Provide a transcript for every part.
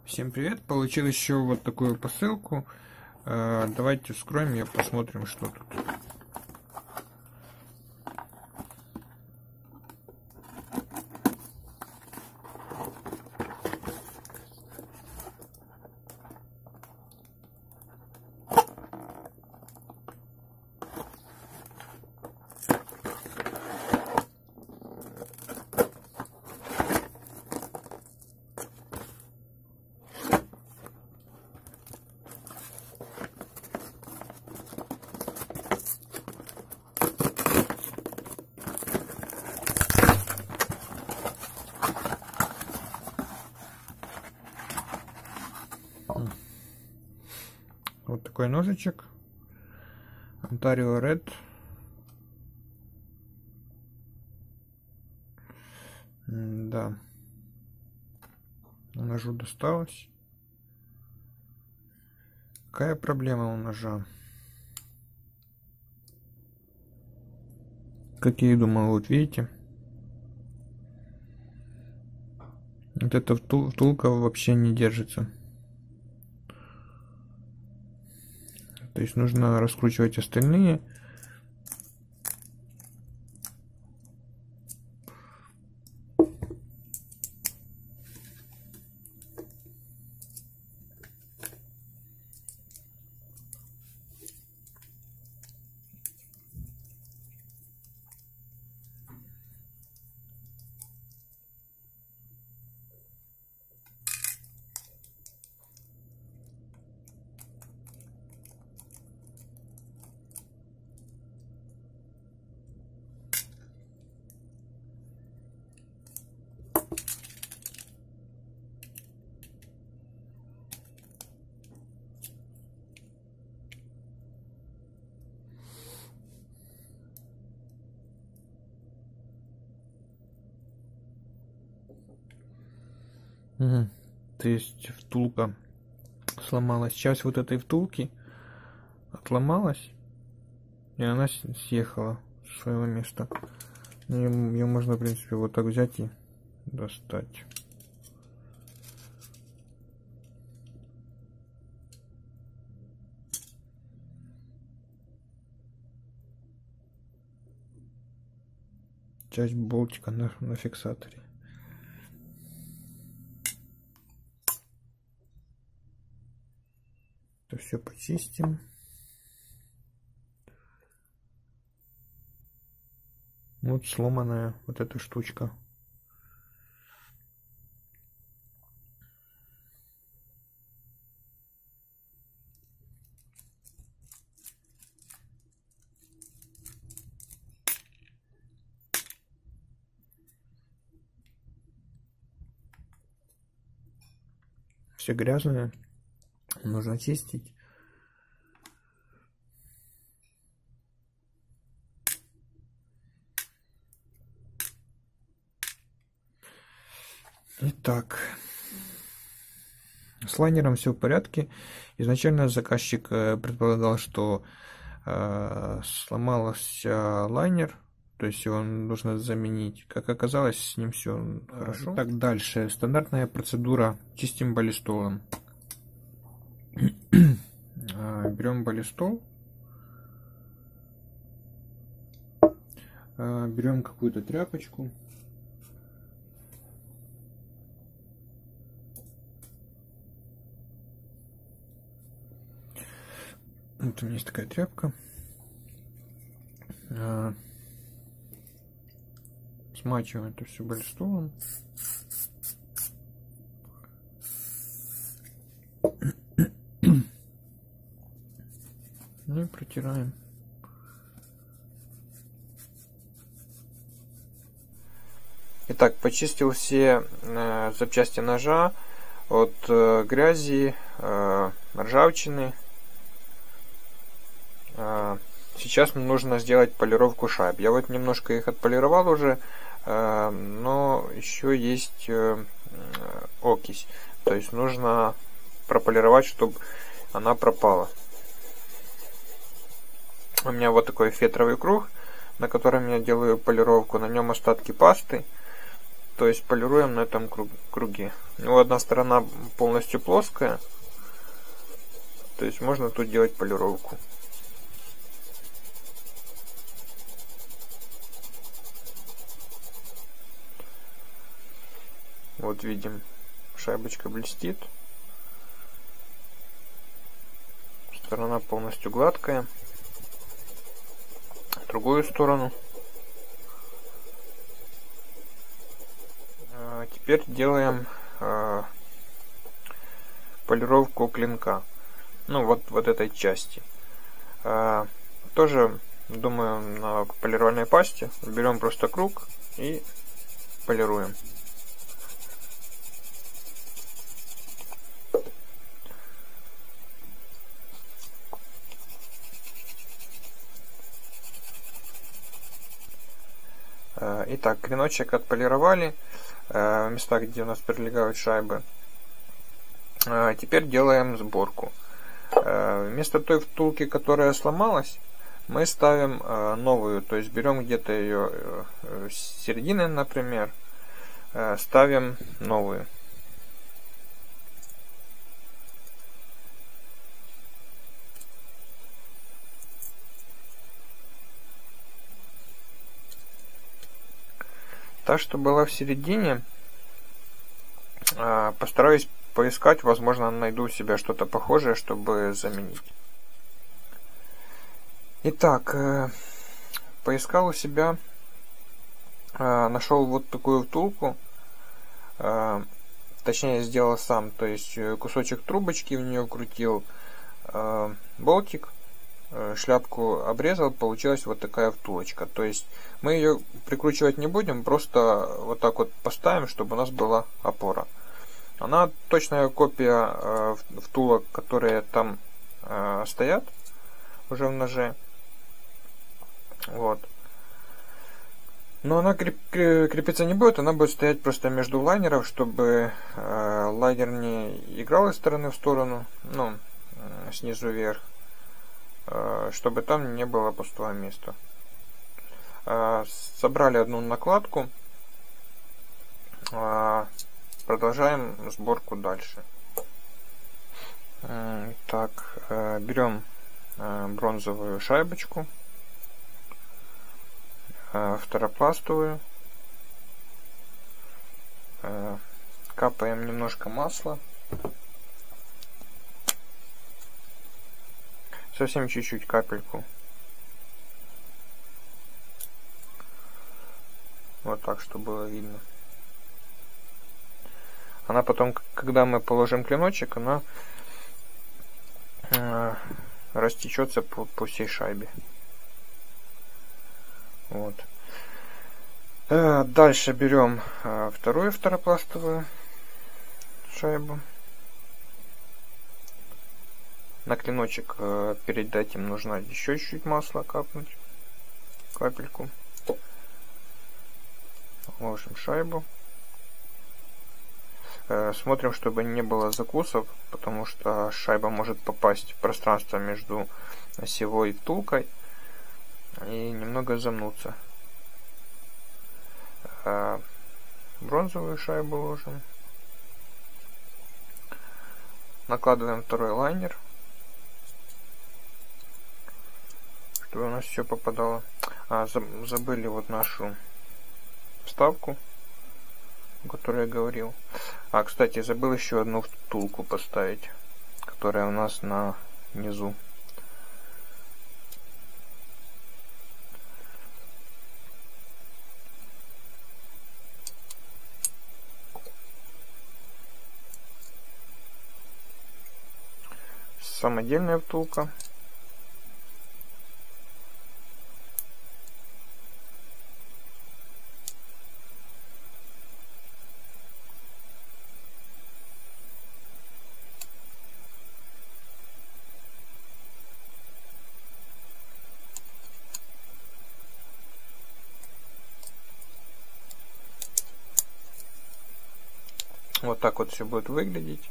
Всем привет! Получил еще вот такую посылку. Давайте вскроем ее, посмотрим, что тут. Вот такой ножичек. Ontario Red. Да. Ножу досталось. Какая проблема у ножа? Как я и думал, вот видите. Вот эта втулка вообще не держится. То есть нужно раскручивать остальные. То есть втулка сломалась. Часть вот этой втулки отломалась, и она съехала с своего места. Ее можно, в принципе, вот так взять и достать. Часть болтика на фиксаторе. Это все почистим. Вот сломанная вот эта штучка. Все грязное. Нужно чистить. Итак, с лайнером все в порядке. Изначально заказчик предполагал, что сломался лайнер, то есть его нужно заменить. Как оказалось, с ним все хорошо. Так, дальше. Стандартная процедура. Чистим баллистолом. Берем баллистол. Берем какую-то тряпочку. Вот у меня есть такая тряпка. Смачиваем это все баллистолом. Ну и протираем. Итак, почистил все запчасти ножа от грязи, ржавчины. Сейчас мне нужно сделать полировку шайб. Я вот немножко их отполировал уже, но еще есть окись. То есть нужно прополировать, чтобы она пропала. У меня вот такой фетровый круг, на котором я делаю полировку. На нем остатки пасты. То есть полируем на этом круге. У него одна сторона полностью плоская. То есть можно тут делать полировку. Вот видим, шайбочка блестит. Сторона полностью гладкая. В другую сторону. Теперь делаем полировку клинка. Ну вот этой части. Тоже, думаю, на полировальной пасте берем просто круг и полируем. Итак, клиночек отполировали в местах, где у нас прилегают шайбы. Теперь делаем сборку. Вместо той втулки, которая сломалась, мы ставим новую. То есть берем где-то ее с середины, например, ставим новую. Та, что была в середине, постараюсь поискать, возможно, найду у себя что-то похожее, чтобы заменить. Итак, поискал у себя, нашел вот такую втулку, точнее сделал сам, то есть кусочек трубочки в нее вкрутил, болтик, шляпку обрезал, получилась вот такая втулочка. То есть мы ее прикручивать не будем, просто вот так вот поставим, чтобы у нас была опора. Она точная копия втулок, которые там стоят уже в ноже. Вот. Но она крепиться не будет, она будет стоять просто между лайнеров, чтобы лайнер не играл из стороны в сторону, ну, снизу вверх, чтобы там не было пустого места. Собрали одну накладку. Продолжаем сборку дальше. Так, берем бронзовую шайбочку, второпластовую, капаем немножко масла, совсем чуть-чуть, капельку. Вот так, чтобы было видно. Она потом, когда мы положим клиночек, она растечется по всей шайбе. Вот. Дальше берем вторую второпластовую шайбу. На клиночек перед этим нужно еще чуть-чуть масла капнуть, капельку. Ложим шайбу. Смотрим, чтобы не было закусов, потому что шайба может попасть в пространство между осевой и втулкой и немного замнуться. Бронзовую шайбу ложим. Накладываем второй лайнер, чтобы у нас все попадало. Забыли вот нашу вставку, о которой я говорил. Кстати, забыл еще одну втулку поставить, которая у нас на низу. Самодельная втулка. Вот так вот все будет выглядеть.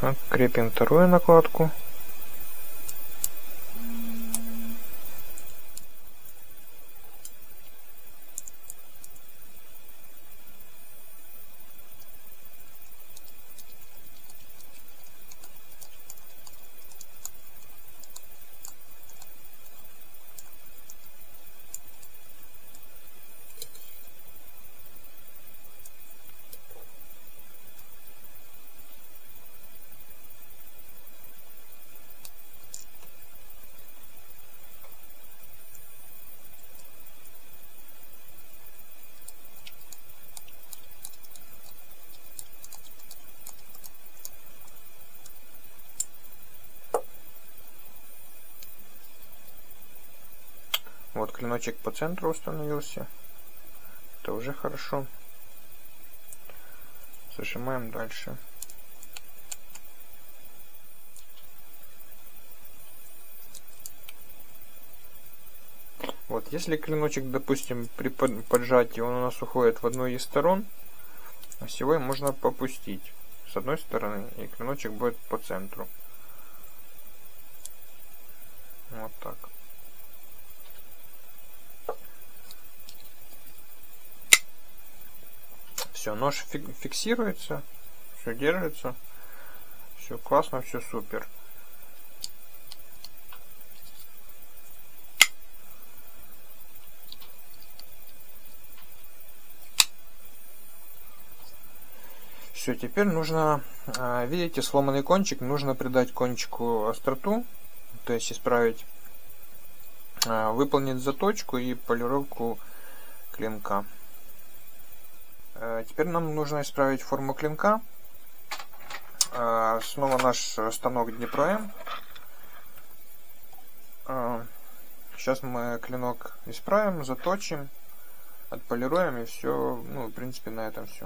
Крепим вторую накладку. Вот клиночек по центру установился. Это уже хорошо. Зажимаем дальше. Вот, если клиночек, допустим, при поджатии он у нас уходит в одну из сторон, осевой можно попустить с одной стороны, и клиночек будет по центру. Вот так. Все, нож фиксируется, все держится, все классно, все супер. Все, теперь нужно, видите, сломанный кончик, нужно придать кончику остроту, то есть исправить, выполнить заточку и полировку клинка. Теперь нам нужно исправить форму клинка. Снова наш станок Днепром. Сейчас мы клинок исправим, заточим, отполируем, и все. Ну, в принципе, на этом все.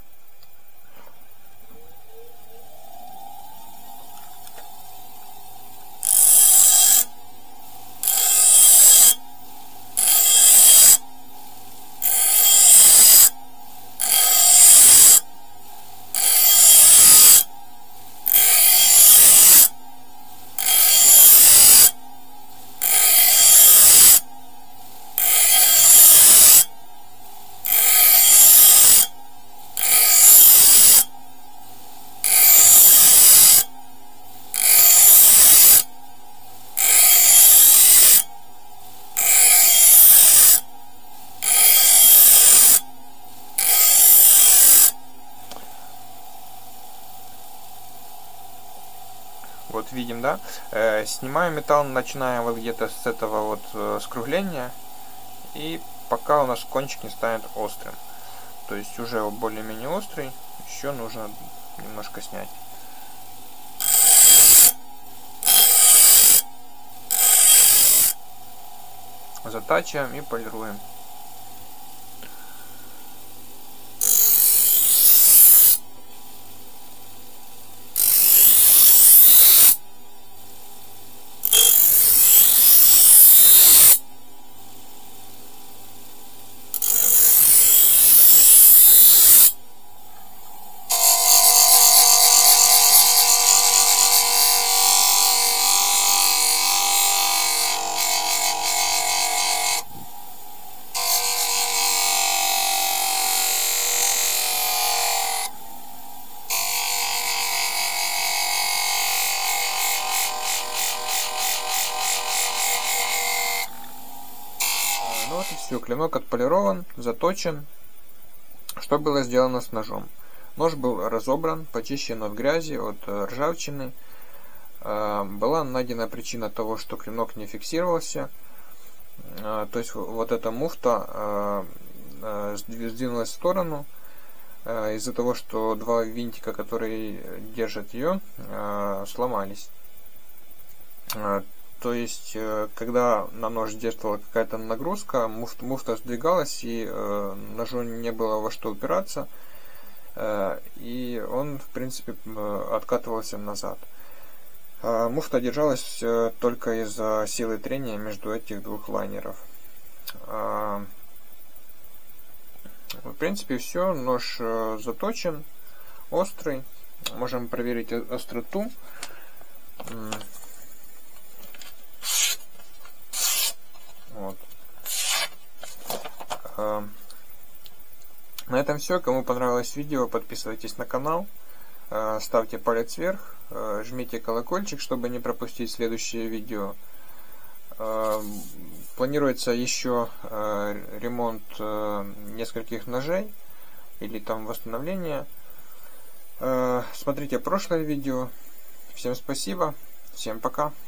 Вот видим, да? Снимаем металл, начинаем вот где-то с этого вот скругления, и пока у нас кончик не станет острым. То есть уже более-менее острый, еще нужно немножко снять. Затачиваем и полируем. Ну вот и все, клинок отполирован, заточен. Что было сделано с ножом? Нож был разобран, почищен от грязи, от ржавчины. Была найдена причина того, что клинок не фиксировался. То есть вот эта муфта сдвинулась в сторону из-за того, что два винтика, которые держат ее, сломались. То есть, когда на нож действовала какая-то нагрузка, муфта сдвигалась, и ножу не было во что упираться, и он, в принципе, откатывался назад. Муфта держалась только из-за силы трения между этих двух лайнеров. В принципе, все, нож заточен, острый, Можем проверить остроту. Вот. На этом все. Кому понравилось видео, подписывайтесь на канал, ставьте палец вверх, жмите колокольчик, чтобы не пропустить следующее видео. Планируется еще ремонт нескольких ножей или там восстановление. Смотрите прошлое видео. Всем спасибо, всем пока.